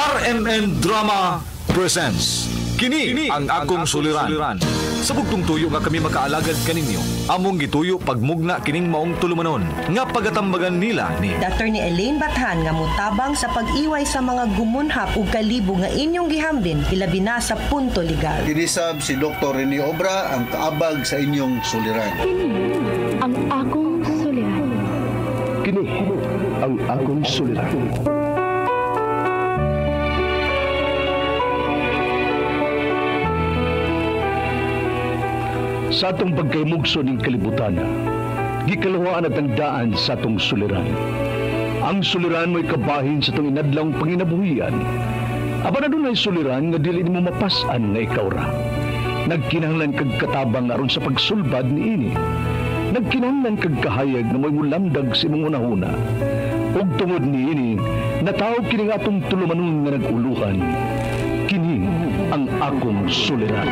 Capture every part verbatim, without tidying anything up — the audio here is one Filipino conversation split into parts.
R M N Drama presents Kini, Kini ang akong suliran. Sa bugtong tuyo nga kami makaalagad kaninyo, among gituyo pagmugna kining maong tulumanon nga pagatambagan nila ni Doctor ni Elaine Bathan nga mutabang sa pag-iway sa mga gumunhap ug kalibo nga inyong gihambin ilabi na sa punto legal. Kinisab si Doktor Rene Obra ang kaabag sa inyong suliran. Kini ang akong suliran. Kini ang akong suliran. Sa atong pagkaymugso ng kalibutan, gikalawaan at ang daan sa atong suliran. Ang suliran mo'y kabahin sa itong inadlang panginabuhian. Aba na doon ay suliran nga dili mo mapasan nga ikaw ra. Nagkinahanglan kag katabang aron sa pagsulbad ni ini. Nagkinahanglan kag kahayag na mo'y mulamdag sa imong unahuna. Ug tungod ni ini, natawag kini nga atong tulumanon nga nag-uluhan. Kini ang akong suliran.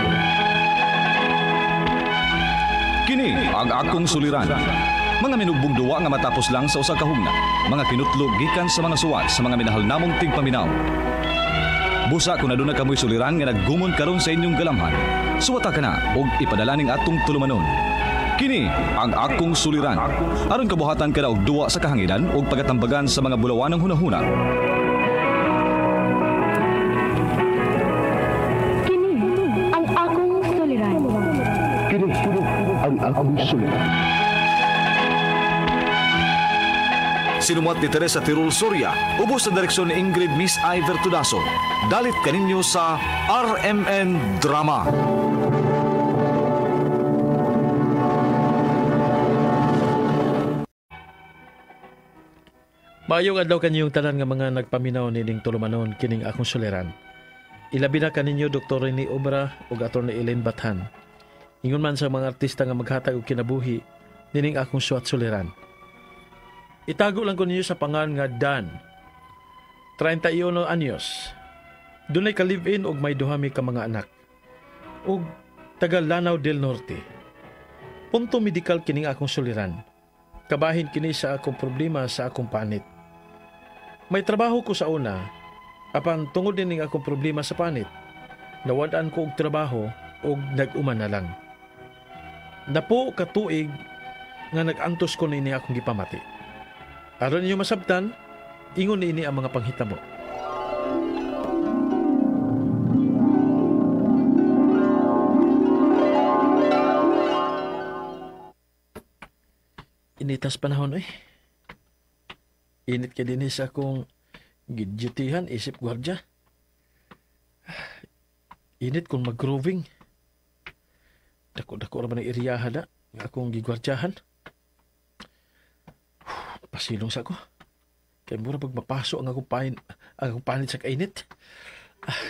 Kini ang akong suliran. Mga minugbong duwa nga matapos lang sa usa ka hugna. Mga kinutlog gikan sa mga suwat sa mga minahal namong tigpaminaw. Busa kung aduna kamoy suliran nga naggumon karon sa inyong galamhan, suwata ka na og ipadala ning atong tulumanon. Kini ang akong suliran. Aron kabuhatan ka na og duwa sa kahanginan og pagatambagan sa mga bulawanang hunahuna. Kini ang akong suliran. Kini ang akong suliran. Sinumat ni Teresa Tirul Soria, ubos sa direksyon ni Ingrid Miss Iver Tudaso. Dalit kaninyo sa R M N Drama. Maayong adlaw kanyong tanan nga mga nagpaminaw nining tulumanon kining akong suliran. Ilabi na kaninyo Doktor Rene Obra ug Atty. Elaine Bathan. Ingon man sa mga artista nga maghatag og kinabuhi nining akong suwat suliran. Itago lang ko ninyo sa pangan nga Dan. thirty-one anyos. Dunay ka live-in og may duhami ka mga anak. Ug taga Lanao del Norte. Punto medikal kining akong suliran. Kabahin kini sa akong problema sa akong panit. May trabaho ko sa una, apan tungod din akong problema sa panit. Nawadaan ko og trabaho og nag-uman na lang. Napo katuig nga nag-antos ko nini akong gipamati. Aron ninyo masabtan, ingon ini ang mga panghitabo. Initas panahon eh. Init ka din sa akong gidjutihan isip gwardya. Init kung mag-groving. Dako-dako naman ang iriyahan na nga akong gigwardyahan. Pasilong sa ako. Kaya mura pag mapaso ang akong pain, ang akong panit sa kainit. Ah.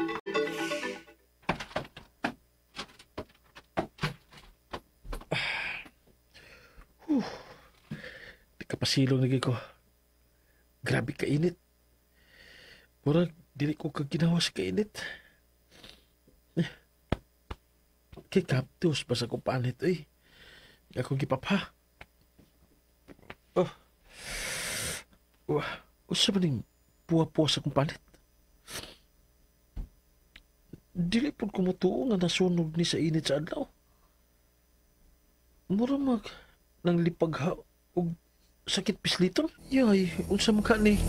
Uh. Di ka pasilong lagi ko. Grabe kainit. Mura dili ko kaginawa sa kainit. Kay kaptos pa sa akong panit eh. Akong gipapa. Oh. Wah, usa ba ning puwa-puwa sa akong panit? Dili po kumutuo nga nasunog ni sa init sa adlaw. Mura mag nang lipagha og sakit pisliton. Yay, unsa man ka ni?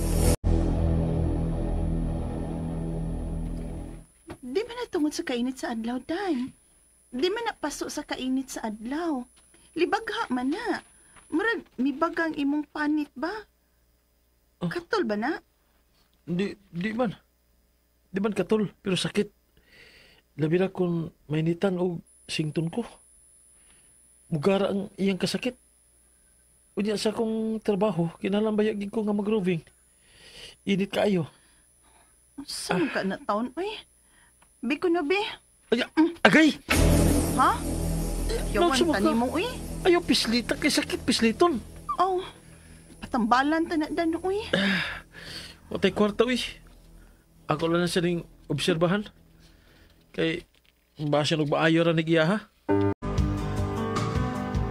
Di man natungod sa kainit sa adlaw, Dan. Di man napaso sa kainit sa adlaw. Libagha man na. Murag, mibagang imong panit ba? Oh. Katol ba na? Di, di man. Di man katol, pero sakit. Labi na kung mainitan o sington ko. Mugara ang iyang kasakit. Unya sa akong trabaho, kinalambayagin ko nga mag-roving. Init kaayo. Saan ah. ka na taon, oy? Biko na, be. Ay, agay! Ha? Yawan Nagsama tani ka. mo, uy. Ayaw, pislita kay sakit, pisliton. Oh, patambalan ta na, Dan, uy. Watay kwarta, uy. Ako lang na siya ning obserbahan. Kay, ba siya nagmaayo ra ni iya, ha?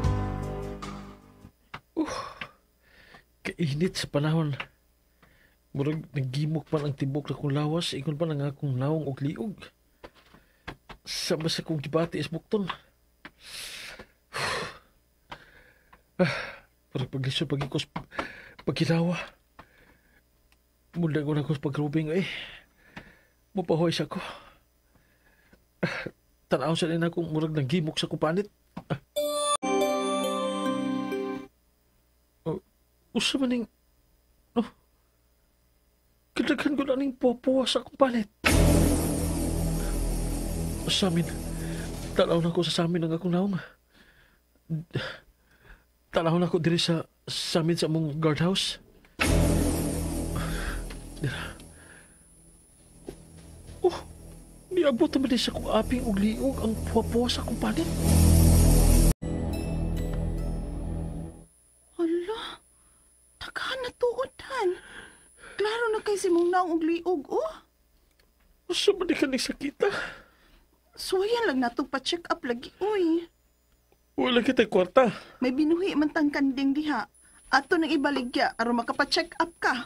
Uh, kainit sa panahon. Murag nagimok pa ang tibok na kong lawas, ingon pa ng akong naong og liog. Sama sa kong gibati is bukton. Ah, parang pag-isyo, pag-ikos, pag-ginawa. Munda ko na ko sa pag-rubing eh. Mapahoy sa ko. Ah, tanaw sa rin akong murag nagimok sa kupanit. Ah. Oh, usa man ning... Oh, kadaghan ko na ning popo sa kupanit. Sa amin, tanaw na ko sa amin ang akong naong. Tanaw na ko diri sa sa amin sa among guardhouse. Oh, niabot naman din sa kong aping ug liog ang puwa-puwa sa kumpanin. Hala, taghan na tuodan. Klaro na kay si mong naong og liog, oh. Usa man di ka nagsakita? Suwayan lang nato pa-check up lagi, uy. Wala kita kwarta. May binuhi man tang kanding diha. Ato nang ibaligya aron makapa-check up ka.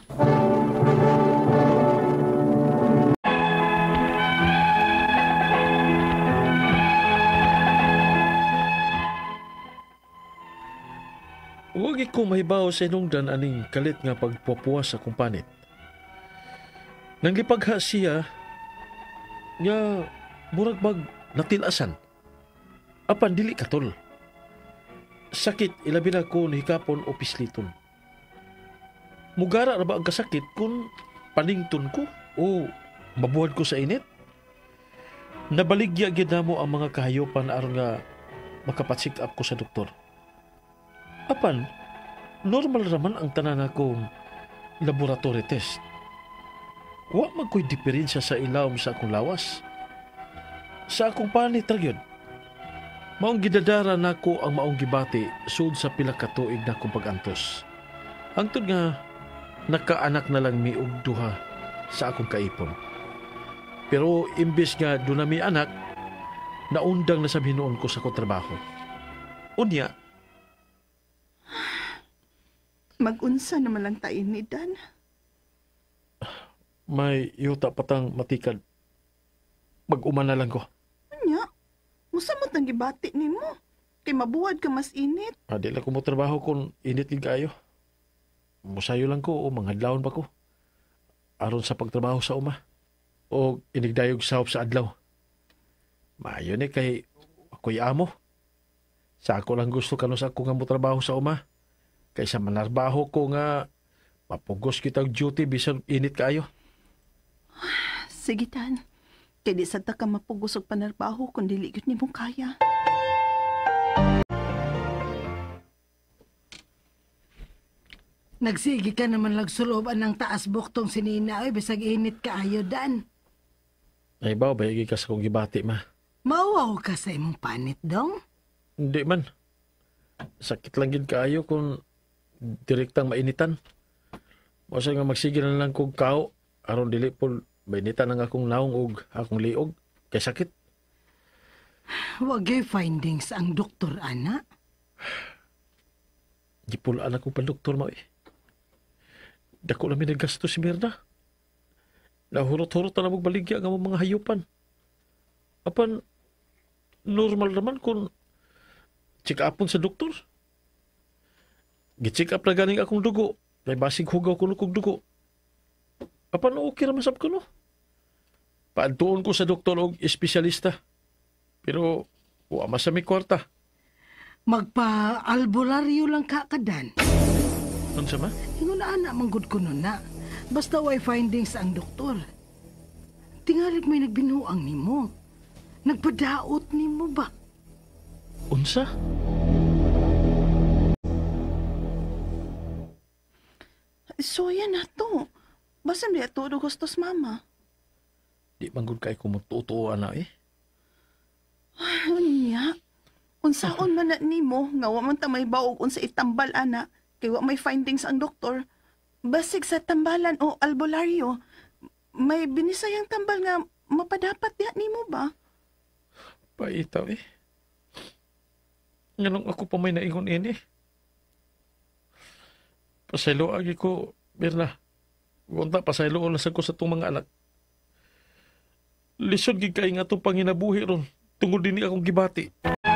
Huwag ko mahibaw sa inungdan aning kalit nga pagpupuwa sa kumpanit. Nang lipagha siya, nga murag bag natilasan. Apan dili katol. Sakit ilabi na ko hikapon o pisliton. Mugara na ba ang kasakit kung panington ko o mabuhan ko sa init? Nabaligya gyud namo ang mga kahayopan aron nga makapatsik up ko sa doktor. Apan, normal raman ang tanan akong laboratory test. Wa man ko'y diferensya sa ilawom sa akong lawas. Sa akong panit ra gyud. Maong gidadara nako ang maong gibati sud sa pila ka tuig na akong pag-antos. Hangtod nga nakaanak na lang mi og duha sa akong kaipon. Pero imbes nga do na mi anak, naundang na sa hinuon ko sa akong trabaho. Unya, Mag-unsa naman lang tayo ni Dan. may yuta patang matikad. Mag-uma na lang ko. Anya, musamot ang gibati ni mo. Kay mabuwad ka mas init. Adi lang ko mo trabaho kung init gid kayo. Musayo lang ko o mga adlawon pa ko. Aron sa pagtrabaho sa uma. O inigdayog sahop sa adlaw. Maayo ni kay ako'y amo. Sa ako lang gusto kano sa ako nga mo trabaho sa uma. Kaysa manarbaho ko nga mapugos kitang duty bisan init kayo. Sige, Dan. Kay di sad ta ka mapugos og panarbaho kung dili gyud nimo kaya. Nagsigi ka naman lagsuloban ng taas buktong sinina, oy, bisag init ka ayo, Dan. Ay ba, bayagi ka sa kong gibati, ma. Mauwaw ka sa imong panit, dong? Hindi man. Sakit lang gid kaayo kung direktang mainitan. Masa nga magsige na lang kong kao, aron dili po mainitan ang akong naong ug akong liog, kay sakit. Wag gay findings ang doktor, ana. Gipulaan ako pa doktor mo eh. Dako namin naggasto si Mirna. Nahurot-hurot na namang baligya ang mga hayupan. Apan, normal naman kung check upon sa doktor. Gi-check up na ganing akong dugo. May basig hugaw ko kong dugo. Apan, okay naman sab ko no. Paantuon ko sa doktor o espesyalista. Pero, wa masami kwarta. Magpa-albularyo lang ka ka, Dan. Ano sama? Ingon na ana, manggod ko nun na. Basta way findings ang doktor. Tingalig may nagbinuang nimo. Nagpadaot nimo ba? Unsa? So, yan na to. Basan di ato do gustos mama. Di manggod kay kumututuo ana eh. Unya, unsaon man na nimo nga wa man ta may baog unsa itambal ana kay wa may findings ang doktor. Basig sa tambalan o albularyo, may binisayang tambal nga mapadapat diha nimo ba? Paitaw eh. Nganong ako pa may naingon ini. Pasaylo agi ko, Mirna. Gunta pasayloon na sa ko sa itong mga anak. Lisod gid kay nga itong panginabuhi ron. Tungod din akong gibati.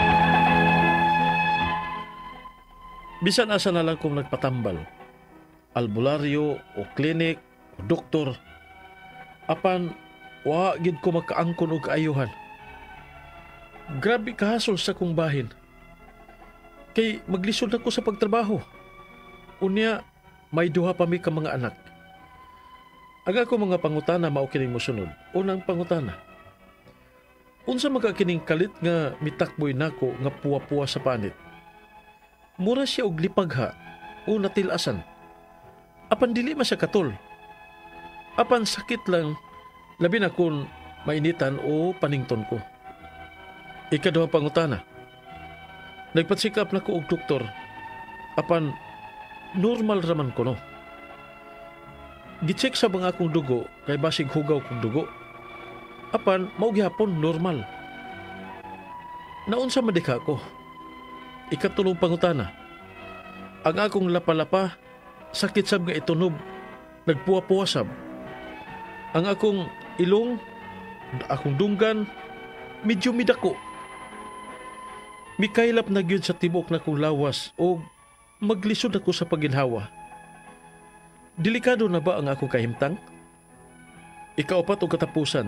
Bisan asa na lang kung nagpatambal. Albularyo o klinik o doktor. Apan, wa gid ko makaangkon og kaayuhan. Grabe kahasol sa kong bahin. Kay maglisod ako sa pagtrabaho. Unya, may duha pa mi ka mga anak. Aga ko mga pangutana mao kining mosunod. Unang pangutana. Unsa makakining kalit nga mitakboy nako nga puwa-puwa sa panit? Mura siya og lipagha o natilasan. Apan dili man siya katol. Apan sakit lang labi na kung mainitan o panington ko. Ikaduha pangutana. Nagpatsikap na ko og doktor. Apan normal raman ko no. Gicheck sa mga akong dugo kay basig hugaw kong dugo. Apan mao gihapon normal. Naunsa madika ko. Ikatulong pangutana. Ang akong lapalapa sakit sab nga itunob. Nagpuwa-puwa sab. Ang akong ilong, akong dunggan, medyo midako. Mikaylap na gyud sa tibok na kong lawas o maglisod ako sa paginhawa. Delikado na ba ang akong kahimtang? Ikaapat o katapusan.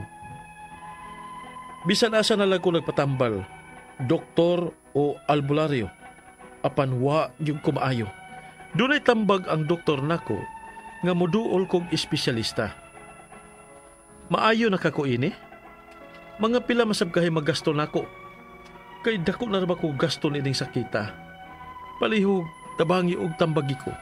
Bisan asa na lang ko nagpatambal, doktor o albularyo. Apan wa yung kumaayo. Dunay tambag ang doktor nako nga moduol kong espesyalista. Maayo na kako ini? Mga pila masab kahay magasto nako. Kay dako na ba ko gasto nining sakita. Palihog, tabangi og tambagi ko.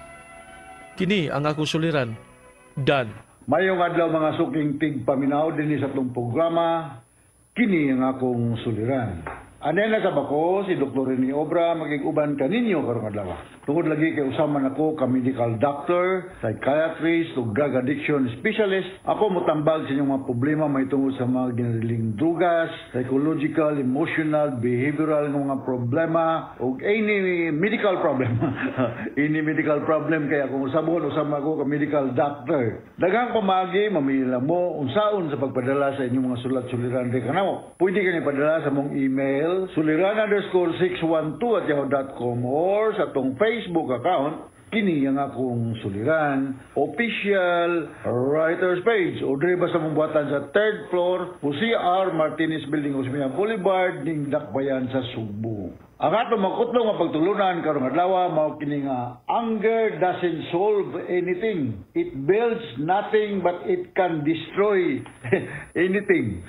Kini ang akong suliran, Dan. Mayong adlaw mga suking tigpaminaw din sa itong programa, kini ang akong suliran. Anay na sabako si Doktor Rene Obra magig-uban kaninyo karong adlaw. Tungod lagi kay usaman ako ka medical doctor, psychiatrist ug drug addiction specialist. Ako motambag sa inyong mga problema may tungod sa mga ginariling drugas, psychological, emotional, behavioral nga mga problema ug any medical problem. Any medical problem kay akong usabon usama ako ka medical doctor. Daghang pamagi mamili mo unsaon sa pagpadala sa inyong mga sulat-suliran di kanamo. Pwede kani padala sa mong email suliran underscore six one two at yahoo dot com or sa tong Facebook account, kini ang akong suliran, official writer's page. O dre ba sa mong buhatan sa third floor, Jose R. Martinez Building, Osmeña Boulevard, ning Dakbayan sa Subo. Ang atong makutlong nga pagtulunan karong adlaw mao kini nga anger doesn't solve anything. It builds nothing but it can destroy anything.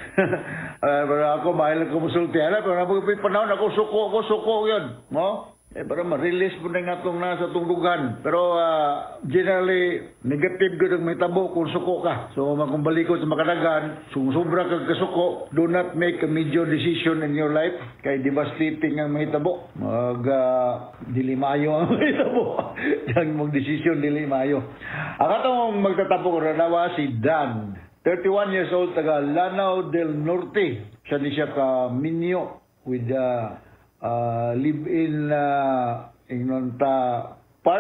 uh, pero ako mahal ko musulti ala pero napag panahon ako suko ako suko yun, no? Eh, para ma-release po na nga itong nasa tungdugan. Pero uh, generally, negative ko may tabo kung suko ka. So, kung balikot sa makadagan, kung sobra kang kasuko, do not make a major decision in your life. Kay devastating ang may tabo. Mag, uh, dili maayo ang may tabo. Yang mag-decision, dili maayo. Ang atong magtatapo ko na si Dan. thirty-one years old, taga Lanao del Norte. Siya ni siya ka Minyo with uh, Uh, live-in uh, ingonta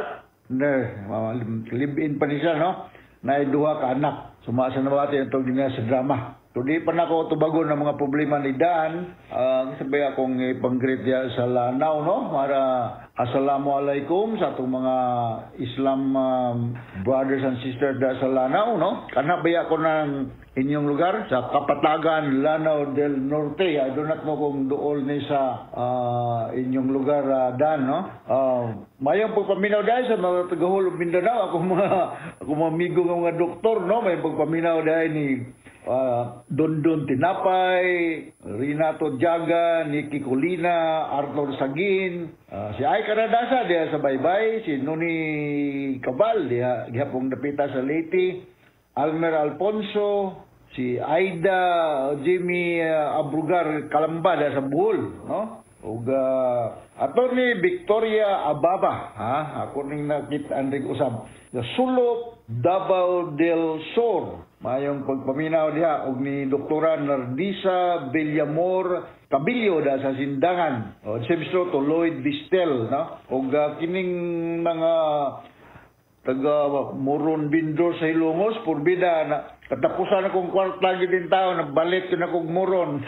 partner, uh, live-in pa ni siya, no? Na duha ka anak. Sumasa na ba ito itong din sa drama. So di pa na ako tubago ng mga problema ni Dan. Uh, sabi akong ipang-greet ya sa Lanao, no? Para assalamualaikum sa itong mga Islam um, brothers and sisters da sa Lanao, no? Kanabay ako ng inyong lugar sa Kapatagan, Lanao del Norte. I do not know kung dool ni sa uh, inyong lugar, uh, Dan, no? Uh, mayang pagpaminaw dahil sa mga tagahulog Mindanao. Ako mga, ako mga amigo ng mga doktor, no? May pagpaminaw dahil ni uh, Don Don Tinapay, Renato Jaga, Nicky Colina, Arthur Sagin, uh, si Ay Karadasa diya sa Baybay, si Nuni Cabal diya gihapong dapita sa Leyte, Almer Alfonso, si Aida Jimmy uh, Abrugar Kalamba diya sa Bohol, no? Ug uh, Attorney Victoria Ababa, ha? Ako ning nakita andrig usab. The Sulok Davao del Sur. Mayong pagpaminaw diha og ni Doktora Nardisa Villamor Cabillo da sa Sindangan. O same to Lloyd Bistel, no? Og uh, kining mga taga Moron Bindor sa Ilongos, purbida na katapusan akong kwart lagi din tao, nabalik ko na akong Moron.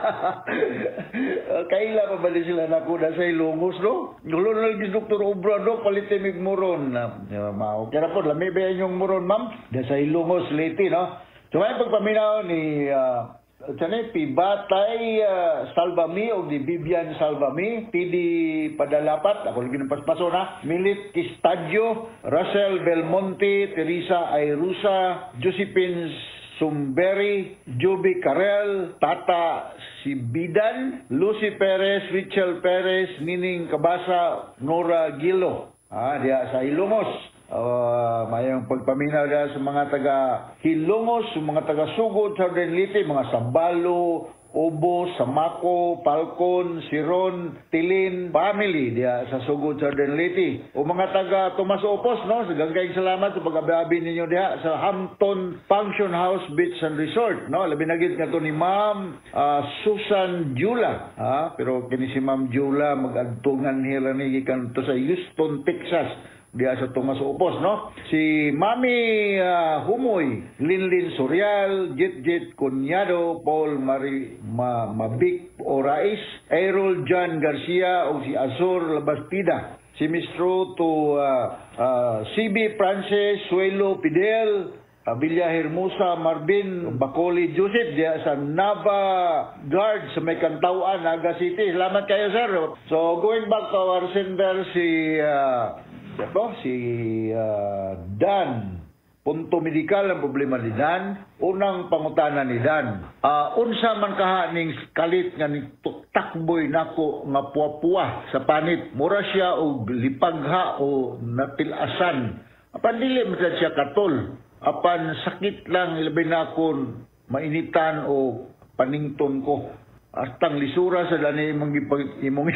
Kaila pa bali sila na ako na sa Ilongos, no? Gulo na lagi Doktor Obra, do, palitin mig Moron. Mao, kaya po, lami ba yung Moron, ma'am? Da sa Ilongos, Leyte, no? So, may pagpaminaw ni... Uh, Tane, Pibatay uh, Salvami o di Bibian Salvami, P D Padalapat, ako lagi ng paspaso na, Milit Kistadio, Russell Belmonte, Teresa Ayrusa, Josephine Sumberi, Joby Carel, Tata Sibidan, Lucy Perez, Richel Perez, Nining Kabasa, Nora Gilo. Ah, dia sa Ilongos. Uh, mayang pagpaminaw na sa mga taga Hilongos, sa mga taga Sugod, Southern Leyte, mga Sambalo, Obo, Samako, Palcon, Siron, Tilin, family diya sa Sugod, Southern Leyte. O mga taga Tomas Opos, no? Sa gagayang salamat sa pag-ababi ninyo diya sa Hampton Function House Beach and Resort, no? Labi nagit nga to ni Ma'am uh, Susan Jula, ha? Pero kini si Ma'am Jula mag-adtungan hila ni gikan to sa Houston, Texas. Diya sa Tomas Opos, no? Si Mami uh, Humoy, Linlin Sorial, Jet Jet Cunyado, Paul Mari Ma, Mabik Orais, Errol John Garcia, o si Azor Labastida. Si Mistro to uh, uh, C B Francis, Suelo Pidel, uh, Villa Hermosa, Marvin, Bacoli Joseph, diya sa Nava Guard sa may Kantauan, Naga City. Salamat kayo, sir. So, going back to our sender, si... Uh, Ito, si uh, Dan, punto medikal ang problema ni Dan. Unang pangutana ni Dan, uh, unsa man kaha ning kalit nga ni takboy nako nga puwa-puwa sa panit. Mura siya o lipagha o natilasan. Apan dili man siya katol. Apan sakit lang ilabi na kon mainitan o panington ko. Astang lisura sa dani imong ipag imong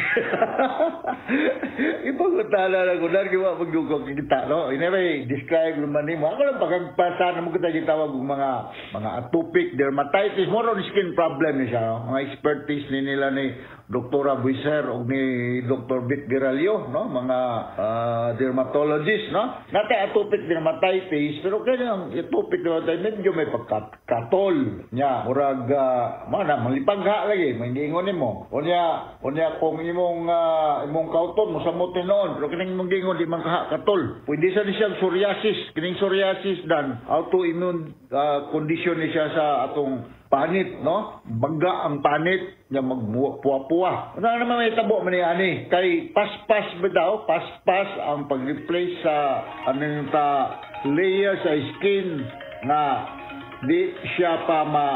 ipagutala na ko dar giwa magdugog kita, no? Anyway, describe naman nimo. Ako lang pagpasa na mo kita gitawag og mga mga atopic dermatitis, more on skin problem ni siya, no? Mga expertise ni nila ni Doktora Buiser o ni Doctor Vic Geralio, no? Mga uh, dermatologist, no? Nate atopic dermatitis, pero kanya atopic dermatitis medyo may pagkatol nya, murag uh, mana malipagha lagi. Mangingon nimo. Unya, unya kung imong uh, imong kauton mo samot noon, pero kining imong gingon di man kaha katol. Pwede sa ni siyang psoriasis. Kining psoriasis dan autoimmune uh, condition ni siya sa atong panit, no? Baga ang panit nga magpuwa-puwa. Ano naman may tabo man ni ani kay paspas ba daw? Paspas ang pag-replace sa anong ta layer sa skin na di siya pa ma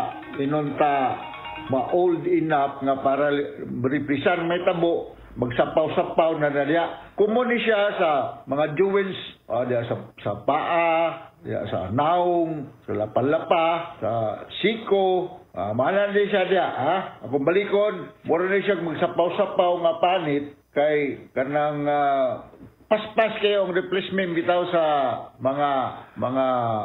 inunta ma-old enough nga para represent may tabo, magsapaw-sapaw na nalya. Kumuni siya sa mga joints, uh, diya sa, sa paa, diya sa naong, sa lapalapa, sa siko, uh, maanan din siya diya, ha? Akong balikon, mura na siya magsapaw-sapaw nga panit, kay kanang uh, paspas kayo ang replacement bitaw sa mga mga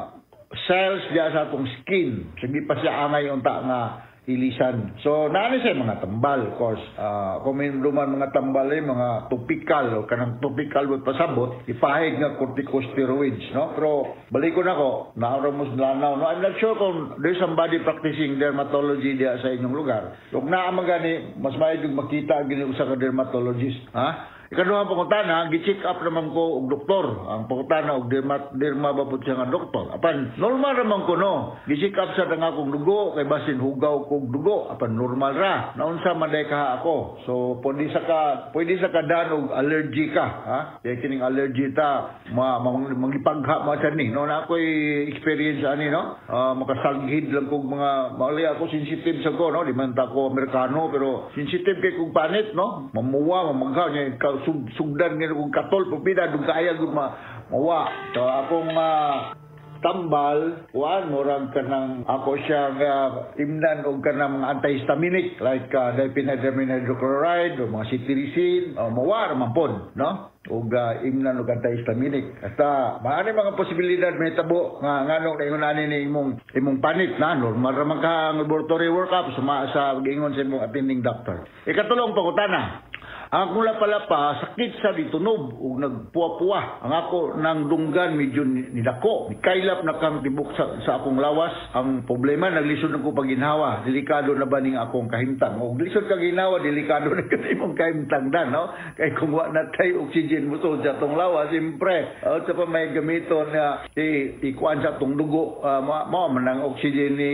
cells diya sa atong skin. Sige pa siya angay unta nga ilisan. So, naano siya mga tambal, of course. Uh, kung may duman mga tambal ay mga topical o kanang topical with pasabot, ipahig nga corticosteroids, no? Pero, balik ko na ko, naaramos lanaw, no? I'm not sure kung there's somebody practicing dermatology diya sa inyong lugar. Kung naamagani, mas mayroon makita gini usa ka dermatologist, ha? Ikaduha pangutana, gi-check up naman ko og doktor. Ang pangutana og derma derma ba pud siya nga doktor. Apan normal naman ko no. Gi-check up sa nga kong dugo kay basin hugaw kog dugo. Apan normal ra. Naunsa man day kaha ako. So pwede sa ka pwede sa kadan og allergy ka, ha? Kay kining allergy ta ma, ma magipagha mo sa ni. No na ako'y experience ani no. Uh, makasaghid lang kog mga mauli ako sensitive sa ko no. Di man ta ko Amerikano pero sensitive kay kog panit no. Mamuwa, mamagha niya Sug, sugdan nga kung katol pupida dug kaya gud ma mawa. So akong uh, tambal kuan murag kanang ako siya nga imnan og kanang mga antihistaminic like uh, diphenhydramine hydrochloride o mga cetirizine uh, mawa man pod no og uh, imnan og antihistaminic. Hasta maani mga posibilidad may tabo nga nganong ingon ani ni imong imong panit na normal ra man ka ang laboratory workup sa sa gingon sa imong attending doctor. Ikatulong pangutana. Ang akong lapalapa, sakit sa ditunob o nagpuwa-puwa. Ang ako nang dunggan medyo nidako. Kailap na kang tibok sa, sa akong lawas. Ang problema, naglisod ako pag ginhawa. Delikado na ba ning akong kahimtang? O lisod ka ginhawa, delikado na ka imong kahimtang dan, no? Kaya kung wa na tayo oxygen mo to sa itong lawas, siyempre, o sa pa may gamiton na i- ikuan sa itong dugo, uh, mo man ang oxygen ni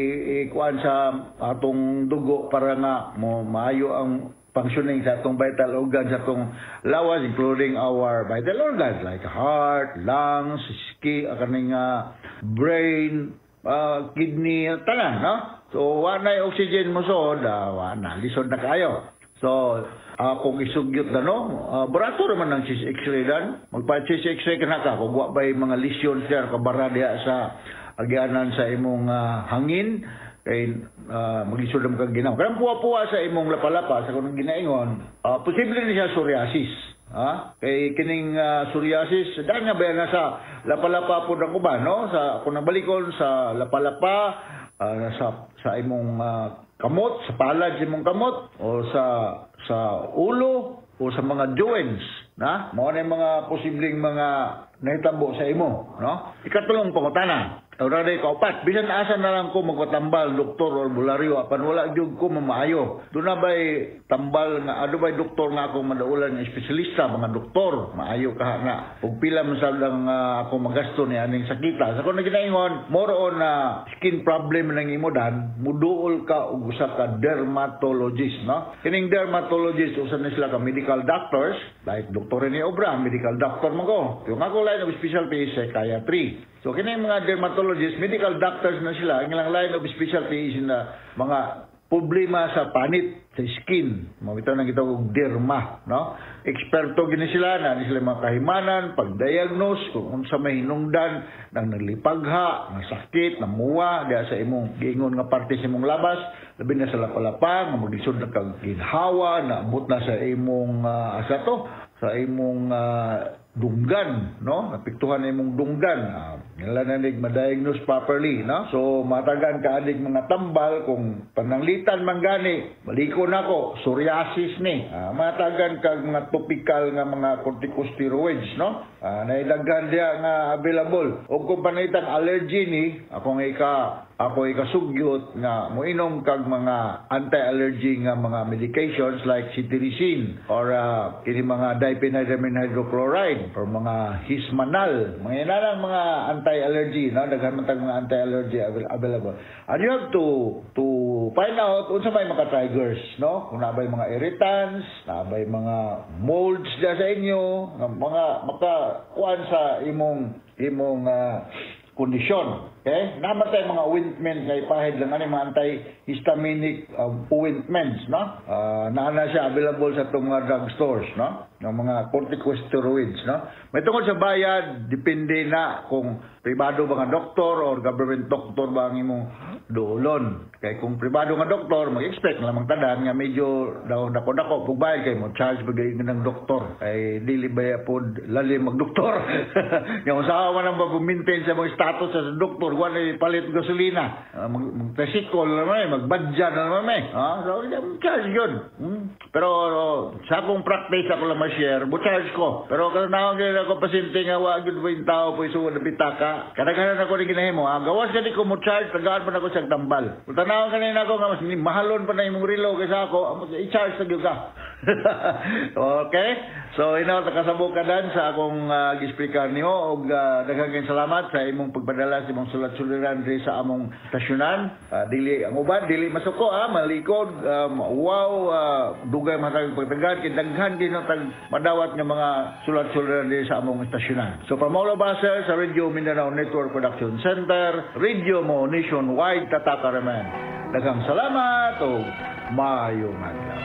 ikuan sa atong dugo para nga mo maayo ang functioning sa atong vital organs sa atong lawas, including our vital organs like heart, lungs, ski, kaning uh, brain, uh, kidney, tanan, no? So, wala yung oxygen mo so, da, wala, lisod na kayo. So, uh, kung isugyot na, no? Uh, barato naman ng chest x-ray dan. Magpa-chest x-ray ka na ka, kung wala ba yung mga lesions diyan, kabara diya sa agyanan sa imong uh, hangin, kay uh, mag-isod naman kang ginaw. Kaya puwa-puwa sa imong lapalapa, sa kung ginaingon, uh, posible rin siya psoriasis. Ha? Kay kining uh, psoriasis, dahil nga ba yan sa lapalapa po ng kuba, no? Sa, kung nabalikon sa lapalapa, uh, sa, sa imong uh, kamot, sa palad sa imong kamot, o sa, sa ulo, o sa mga joints, na? Mao na yung mga posibleng mga nahitabo sa imo, no? Ikatulong pangutana. Ora day kaupat, bisan asa na lang ko magpatambal doktor or bularyo apan wala jud ko mamaayo. Do na bay tambal nga ado bay doktor nga akong madaulan nga espesyalista mga doktor maayo ka na. Ug pila man sad ang uh, ako magasto ni aning sakita. Sa kuno ginaingon, more on uh, skin problem nang imo dan, muduol ka og usa ka dermatologist, no? Kining dermatologist usa na sila ka medical doctors, like Doktor ni Obra, medical doctor man ko. Yung ako line of specialty is psychiatry. So kini mga dermatologists, medical doctors na sila, ang ilang line of specialty is na mga problema sa panit, sa skin. Mabitaw na kita og derma, no? Eksperto gini sila na sila mga kahimanan, pag-diagnose kung unsa may hinungdan nang nalipagha, ng sakit, ng muwa, diya sa imong giingon nga parte sa imong labas, labi na sa lapalapa, nga maglisod na kag ginhawa, naabot na sa imong uh, asa to, sa imong uh, dunggan, no? Napiktuhan na imong dunggan. Uh, nila na nig ma-diagnose properly, no? So, matagan ka adig mga tambal kung pananglitan man gani, maliko na ko, psoriasis ni. Uh, matagan ka mga topical nga mga corticosteroids, no? Uh, nailaghan diya nga available. O kung panitan allergy ni, ako nga ika ako ikasugyot nga moinom kag mga anti-allergy nga mga medications like cetirizine or uh, kini mga diphenhydramine hydrochloride or mga Hismanal, mga inalang mga anti-allergy, no? Daghan man tag mga anti-allergy available. And you have to to find out unsa may mga triggers, no? Kung nabay mga irritants, nabay mga molds da sa inyo, nga mga makakuan sa imong imong uh, kondisyon. Okay? Naman tayo mga ointment nga ipahid lang ano mga antihistaminic uh, ointments, no? Uh, naana siya available sa itong mga drugstores, no? Ng mga corticosteroids, no? May tungkol sa bayad, depende na kung pribado ba nga doktor or government doctor ba ang imong doolon. Kaya kung pribado nga doktor, mag-expect na lamang tadan nga medyo daw dako-dako kung bayad kay mo charge bagay ng doktor. Ay dili ba po lalim mag-doktor. Yung usawa man ang mag-maintain sa mga status sa doktor, kuha na palit gasolina, uh, mag-tricycle naman, mag-badyan naman may. Ah, so, charge yun. Hmm. Pero uh, sa akong practice ako lang ma-share, bu-charge ko. Pero kung nakagin ako pasyente nga, wag yun ba yung tao po isuwa na pitaka, kadaganan ako na ginahimo, ah, gawas ka di ko mo-charge, tagaan pa na ako sa tambal. Kung tanawan kanina ako nga, mas mahalon pa na yung relo kaysa ako, i-charge na yun ka. Okay? So, ino, nakasabok ka dan sa akong uh, gisplikar niyo o uh, daghang salamat sa imong pagpadala sa imong sulat-suliran rin sa among stasyonan. Uh, dili, ang uban, dili masuko, ah, malikod, um, wow, uh, dugay matag pagtagad, kidaghan din ang tag madawat ng mga sulat-suliran rin sa among stasyonan. So, from all of us uh, sa Radio Mindanao Network Production Center, Radio mo nationwide, tataka raman. Daghang salamat o maayong adlaw.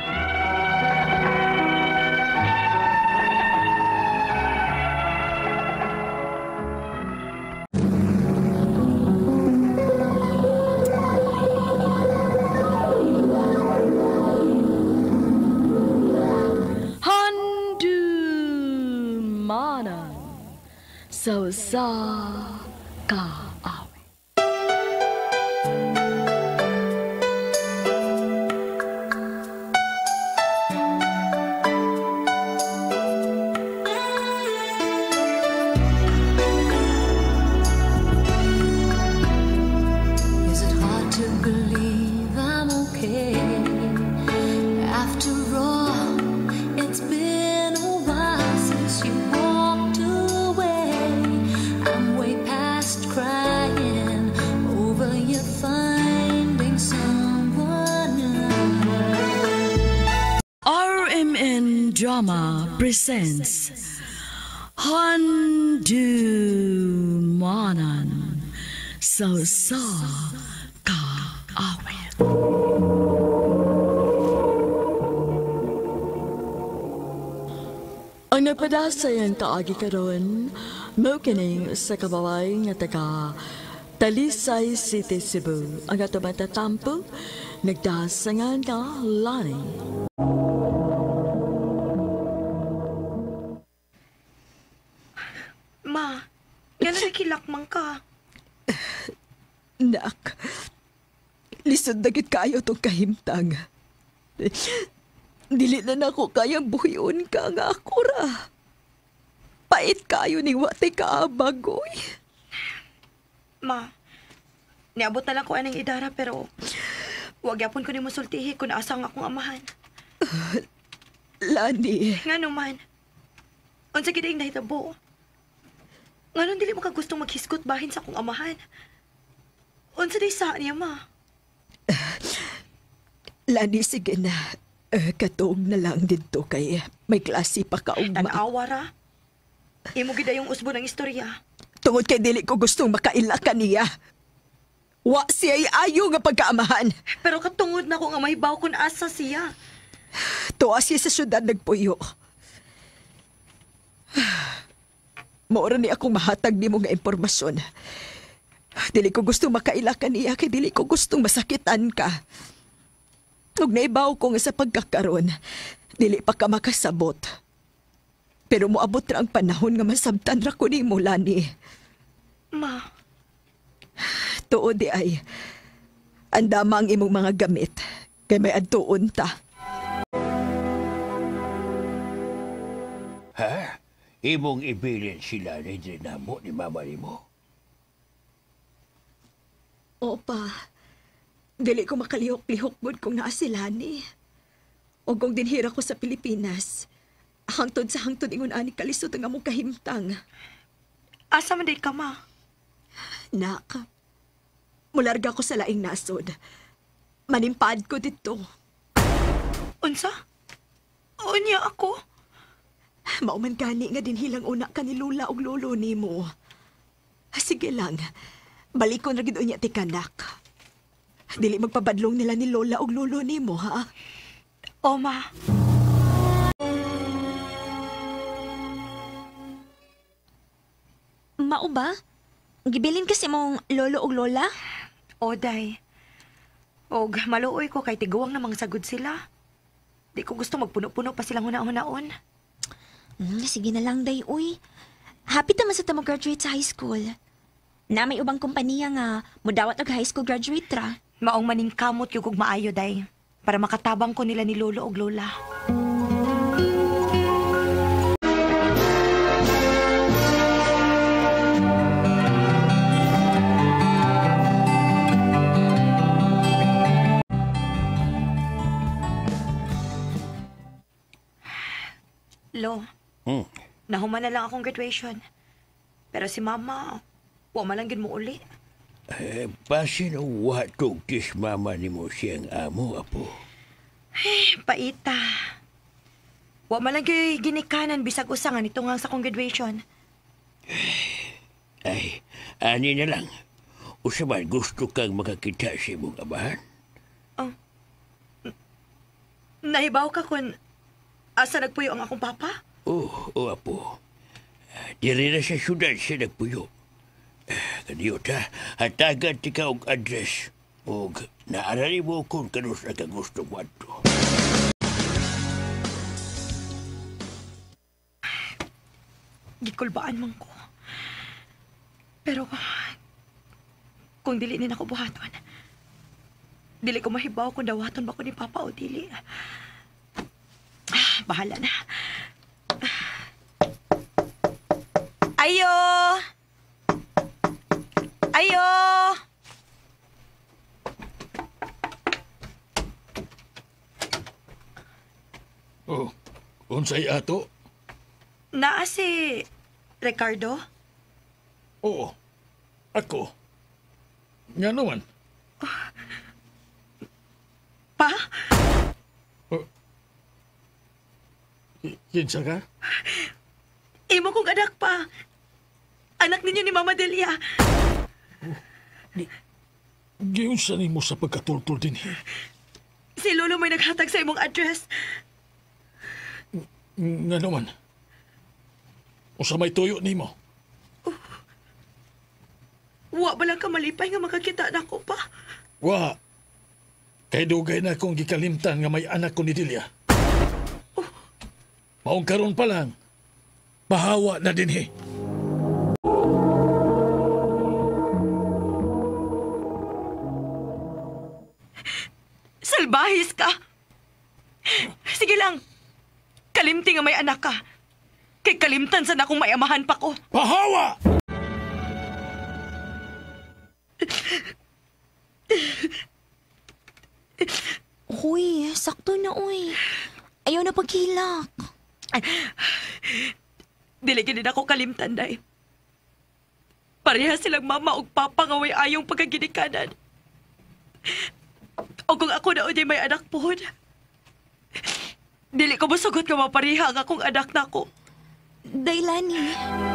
So sa ka awe. presents Handumanan sa sa kaawit. Ang nagpadasayan kaagi karon mao kining sa kabaway nga taga Talisay City, Cebu. Ang ato matatampo nagdasangan ka Lani. Ma, yan na nakilakmang ka. Nak, lisod na gid kayo tong kahimtang. Dili na nako kayang buhion ka nga ako ra. Pait kayo ni watay kaabagoy. Ma, niabot na lang ko anang idara pero wag yapon ko ni musultihi kung asang akong amahan. Lani. Nga naman, unsa gid ang nahitabo? Nganon dili mo ka gustong maghiskot bahin sa akong amahan. Unsa day sa niya, ma? Lani, sige na. Uh, katuog na lang dito kay may klase pa kaugma. Tanawa ra. Imo gid yung usbo ng istorya. Tungod kay dili ko gustong makaila ka niya. Wa siya'y ayo nga pagkaamahan. Pero katungod na ko nga mahibaw kung asa siya. Tuwa siya sa syudad nagpuyo. Maura ni akong mahatag ni mo nga impormasyon. Dili ko gustong makaila ka niya kay dili ko gustong masakitan ka. Ug naibaw ko nga sa pagkakaroon, dili pa ka makasabot. Pero moabot ra ang panahon nga masabtan ra ko nimo, Lani. Ma. Tuod di ay, andama ang imong mga gamit, kay may adtuon ta. Ha? Imong ibilin sila ni dinamo ni mama ni mo? Opa. Dili ko makalihok-lihok gud kung naa si Lani. O kung dinhira ko sa Pilipinas, hangtod sa hangtod ingon ani kalisod ang among kahimtang. Asa man day ka, ma? Nak, mularga ko sa laing nasod. Manimpad ko dito. Unsa? Unya ako? Mauman gani nga dinhilang una ka ni Lula og lolo nimo. Sige lang, balikon ra gid unya ti kanak. Dili magpabadlong nila ni Lola og lolo nimo, ha? O, ma. Mao ba? Gibilin kasi mong lolo og lola? O, day. Og maluoy ko kay tiguwang namang sagod sila. Di ko gusto magpuno-puno pa silang huna-hunaon. Hmm, sige na lang, day, uy. Happy ta man sa tamo graduate sa high school. Na may ubang kompanya nga mudawat og high school graduate ra. Maong maningkamot yung kog maayo, day. Para makatabang ko nila ni lolo og lola. Lo, Hmm. nahuman na lang akong graduation. Pero si mama, wa man lang gid mo uli. Eh, pasin o watog kis mama ni mo siyang amo, apo? Eh, paita. Wa man lang gid ginikanan bisag usa nga nito nga sa akong graduation. Ay, ani na lang. Usa man gusto kang makakita sa imong amahan? Nahibaw ka kung asa nagpuyo ang akong papa? Oh, o apo. Diri na sa syudad siya nagpuyo. Kaniyo ta, hatagan ti ka og address. Og naarali mo kung kanus na ka gusto mo ato. Gikulbaan man ko. Pero kung dili ni ako buhaton, dili ko mahibaw kung dawaton ba ko ni Papa o dili. Ah, bahala na. Ayo! Ayo! Oh, unsay ato? Naa si Ricardo? Oo, ako. Nga naman. Pa? Oh. Kinsa ka? Imo kong anak pa. Anak ninyo ni Mama Delia. Giunsa nimo sa pagkatultol din eh. Si Lolo may naghatag sa imong address. Nga naman. Usa may tuyo nimo. Wa ba lang ka malipay nga makakita na ko pa? Wa. Kay dugay na akong gikalimtan nga may anak ko ni Delia. Oh. Maong karon pa lang. Pahawa na din eh. Salbahis ka. Sige lang. Kalimti nga may anak ka. Kay kalimtan sa akong may amahan pa ko. Pahawa! Uy, sakto na uy. Ayaw na paghilak. Dili gid ako kalimtan, day. Pareha silang mama ug papa nga way ayong pagkaginikanan. O kung ako na unyay may anak po, dili ko masugot nga mapareha ang akong anak na ko. Daylani.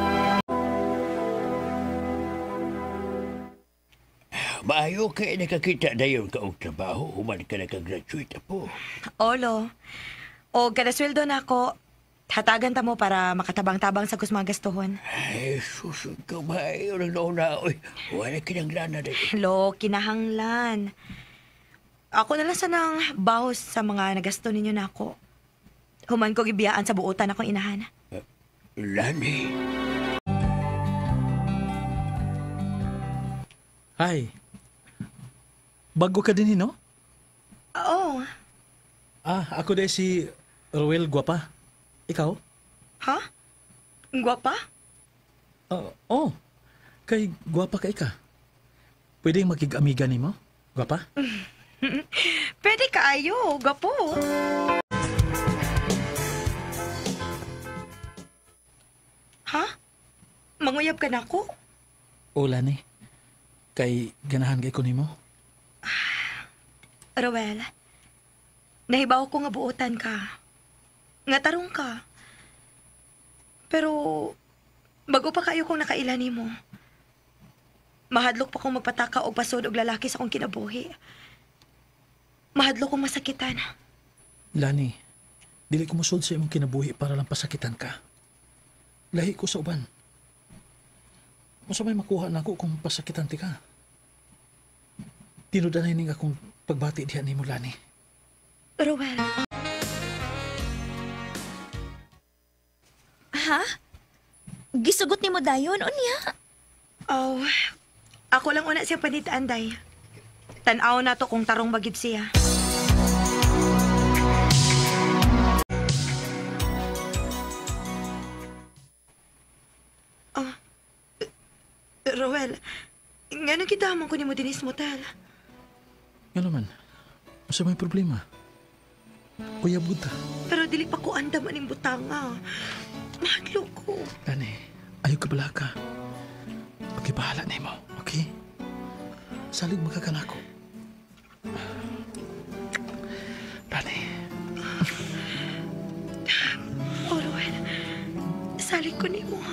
Maayo kay nakakita dayon ka og trabaho, human ka nakagraduate po. Olo, o kada sweldo na ako, hatagan ta mo para makatabang-tabang sa kus mga gastuhon. Ay, susod ka maayo ng nauna. Uy, wala kinanglana dayon. Lo, kinahanglan. Ako na lang sanang bahos sa mga nagasto ninyo na ako. Human ko gibiyaan sa buutan akong inahan. Uh, Lani. Hi. Bago ka din, no? Oo. Ah, ako din si Roel Guapa. Ikaw? Ha? Gwapa? Uh, oh, kay Guapa ka ika. Pwede magig-amiga ni mo? Guapa? Pwede kaayo, gapo. Ha? Manguyab ka na ako? Wala ni. Kay ganahan kay ko nimo. Roel, nahibaw ko nga buutan ka. Nga tarong ka. Pero, bago pa kayo kung nakailan mo. Mahadlok pa kong magpataka o pasod og lalaki sa akong kinabuhi. Mahadlok kong masakitan. Lani, dili ko musod sa imong kinabuhi para lang pasakitan ka. Lahi ko sa uban. Masa may makuha na ako kung pasakitan ti ka. Tinudanay ning akong pagbati diha nimo, Lani. Roel. Ha? Gisugot ni mo dayon, unya? Oh, ako lang una siya panitaan, day. Tanaw na to kung tarong bagid siya. Oh, Roel, nga nang kitamo ko ni mo dinis motel. Nga naman, masa may problema. Kuya buta. Pero dili pa ko andam aning butanga. Mahadlo ko. Lani, ayaw ka bala ka. Pagkibahala na mo, okay? Salig magkakanako. Lani. Oh, Roel, salig ko ni mo.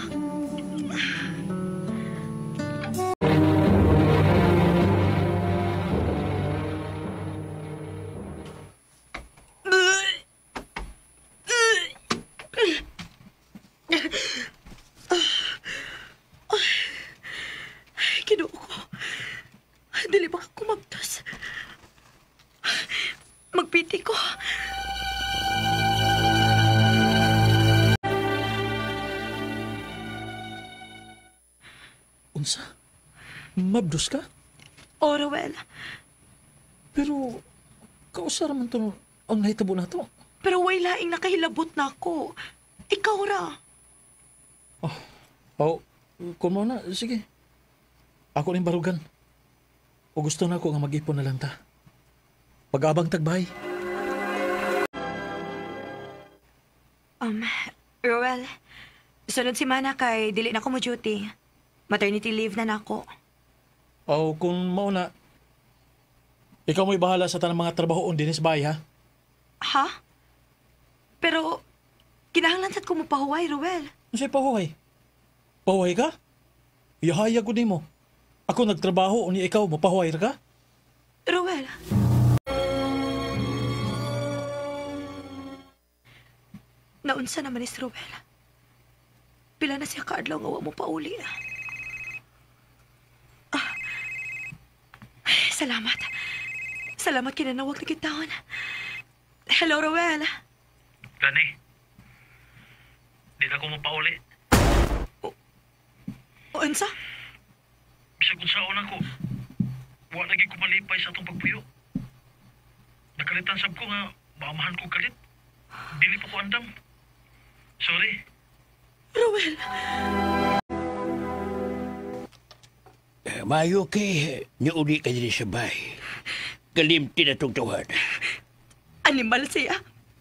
Kinuo ko. Dili ba ka kumabtos? Magpiti ko. Unsa? Mabdos ka? Oh, Roel. Pero, kausara man to ang nahitabo na to. Pero way laing nakahilabot na ako. Ikaw ra. Oh, oh kung mo na, sige. Ako rin barugan. O gusto na ako nga mag-ipon na lang ta. Pag-abang tagbay. Um, Roel, sunod si Mana kay dili na ko mo duty. Maternity leave na nako. O kung mauna, ikaw mo'y bahala sa tanang mga trabahoon din sa bahay, ha? Ha? Pero, Kinahanglan sad ko mo pahuway, Ruel. Unsay pahuway? Pahuway ka? Ihaya ko nimo. Ako nagtrabaho ni ikaw mapahuway ra ka? Ruel. Naunsa naman ni si Ruel. Pila na siya kaadlaw nga wa mo pauli. Ah. Ay, salamat. Salamat kinanawag na kitahon. Hello, Ruel. Gani. Di na ko mapauli. O, unsa? Bisag kung saon ako. Wa lagi ko malipay sa atong pagpuyo. Nakalitan sab ko nga maamahan ko kalit. Dili pa ko andam. Sorry. Ruel. Uh, mayo kay niuli ka diri sa bahay. Kalimti na itong tawad. Animal siya.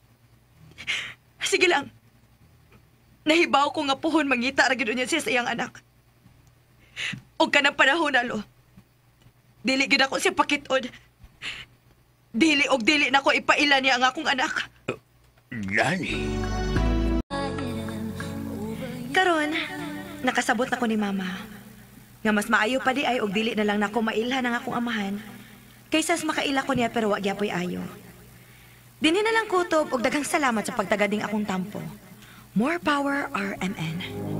Sige lang. Nahibaw ko nga puhon mangita ra gyud niya siya sa iyang anak. Og kanang panahon nalo. Dili gyud ako siya pakit-od. Dili og dili na ko ipaila niya ang akong anak. Uh, Lani. Karon, nakasabot na ko ni Mama. Nga mas maayo pa di ay og dili na lang nako mailhan ang akong amahan. Kaysa makaila ko niya pero wa gyapon ayo. Dinhi na lang kutob og daghang salamat sa pagtagading akong tampo. More power, R M N.